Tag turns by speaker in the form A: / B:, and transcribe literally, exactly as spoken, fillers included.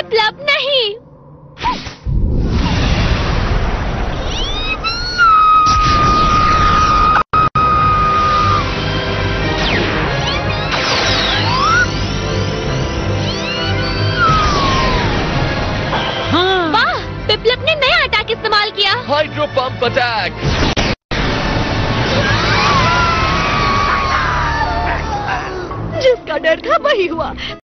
A: विप्लव नहीं।
B: हाँ।
A: वाह, विप्लव ने नया अटैक इस्तेमाल किया।
C: Hydro pump attack.
A: जिसका डर था वही हुआ।